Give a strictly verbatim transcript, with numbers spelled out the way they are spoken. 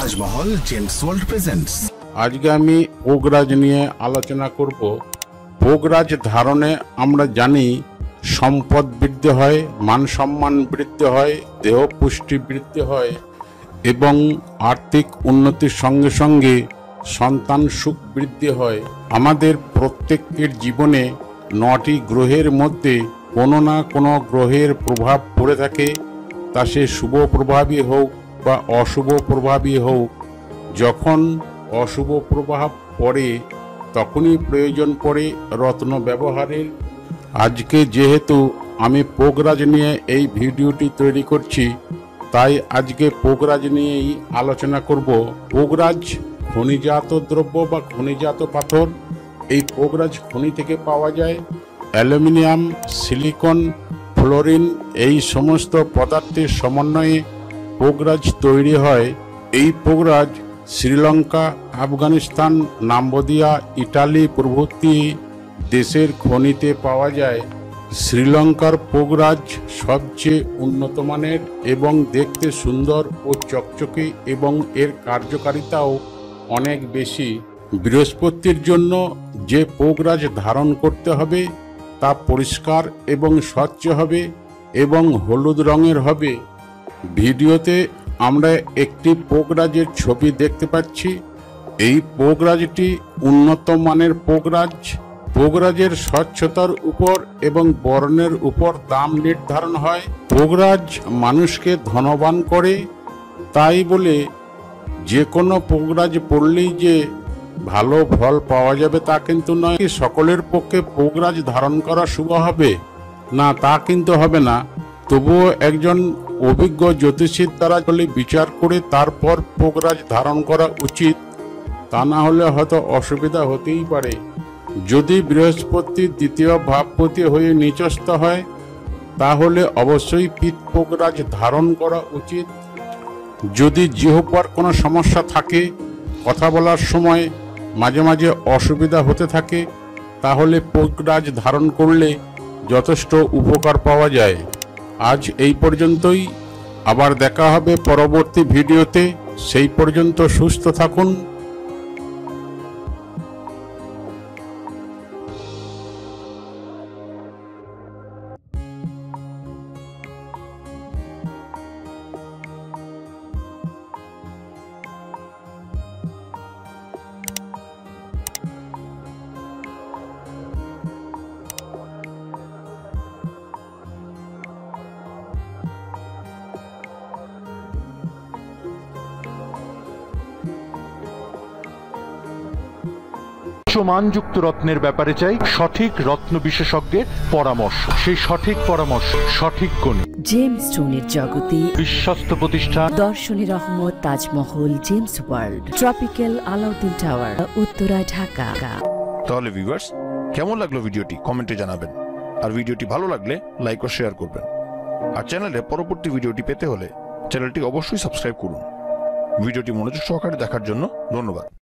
Taj Mahal gems world presents. আজকে আমি পোগরাজ নিয়ে আলোচনা করব। পোগরাজ ধারণে আমরা জানি সম্পদ বৃদ্ধি হয়, মান সম্মান বৃদ্ধি হয়, দেহ পুষ্টি বৃদ্ধি হয় এবং আর্থিক উন্নতির সঙ্গে সঙ্গে সন্তান সুখ বৃদ্ধি হয়। আমাদের প্রত্যেকের জীবনে নটি গ্রহের মধ্যে কোনো না কোনো গ্রহের প্রভাব পড়ে থাকে, তা সে শুভ প্রভাবই হোক বা অশুভ প্রভাবই হোক। যখন অশুভ প্রভাব পড়ে তখনই প্রয়োজন পড়ে রত্ন ব্যবহারের। আজকে যেহেতু আমি পোগরাজ নিয়ে এই ভিডিওটি তৈরি করছি, তাই আজকে পোগরাজ নিয়েই আলোচনা করব। পোগরাজ খনিজাত দ্রব্য বা খনিজাত পাথর। এই পোগরাজ খনি থেকে পাওয়া যায়। অ্যালুমিনিয়াম, সিলিকন, ফ্লোরিন এই সমস্ত পদার্থের সমন্বয়ে পোগরাজ তৈরি হয়। এই পোগরাজ শ্রীলঙ্কা, আফগানিস্তান, নাম্বোদিয়া, ইটালি প্রভৃতি দেশের খনিতে পাওয়া যায়। শ্রীলঙ্কার পোগরাজ সবচেয়ে উন্নত মানের এবং দেখতে সুন্দর ও চকচকে এবং এর কার্যকারিতাও অনেক বেশি। বৃহস্পতির জন্য যে পোগরাজ ধারণ করতে হবে তা পরিষ্কার এবং স্বচ্ছ হবে এবং হলুদ রঙের হবে। ভিডিওতে আমরা একটি পোগরাজের ছবি দেখতে পাচ্ছি। এই পোগরাজটি উন্নত মানের পোগরাজ। পোগরাজের স্বচ্ছতার উপর এবং বর্ণের উপর দাম নির্ধারণ হয়। পোগরাজ মানুষকে ধনবান করে, তাই বলে যে কোনো পোগরাজ পড়লেই যে ভালো ফল পাওয়া যাবে তা কিন্তু নয়। সকলের পক্ষে পোগরাজ ধারণ করা শুভ হবে না, তা কিন্তু হবে না। তবুও একজন অভিজ্ঞ জ্যোতিষীর দ্বারা বলে বিচার করে তারপর পোগরাজ ধারণ করা উচিত, তা না হলে হয়তো অসুবিধা হতেই পারে। যদি বৃহস্পতি দ্বিতীয় ভাবপতি হয়ে নিচস্থ হয় তাহলে অবশ্যই পিত পোগরাজ ধারণ করা উচিত। যদি জিহ্বার কোনো সমস্যা থাকে, কথা বলার সময় মাঝে মাঝে অসুবিধা হতে থাকে, তাহলে পোগরাজ ধারণ করলে যথেষ্ট উপকার পাওয়া যায়। আজ এই পর্যন্তই, আবার দেখা হবে পরবর্তী ভিডিওতে। সেই পর্যন্ত সুস্থ থাকুন। উচ্চমানযুক্ত রত্নের ব্যাপারে চাই সঠিক রত্ন বিশেষজ্ঞের পরামর্শ। সেই সঠিক পরামর্শ সঠিক গুণে জেমস স্টোনের জগতে বিশ্বস্ত প্রতিষ্ঠান দর্শনী Rahmat Taj Mahal gems world, tropical Alauddin tower, Uttara, Dhaka. তাহলে ভিউয়ার্স, কেমন লাগলো ভিডিওটি কমেন্টে জানাবেন। আর ভিডিওটি ভালো লাগলে লাইক ও শেয়ার করবেন। আর চ্যানেলে পরবর্তী ভিডিওটি পেতে হলে চ্যানেলটি অবশ্যই সাবস্ক্রাইব করুন। ভিডিওটি মনোযোগ সহকারে দেখার জন্য ধন্যবাদ।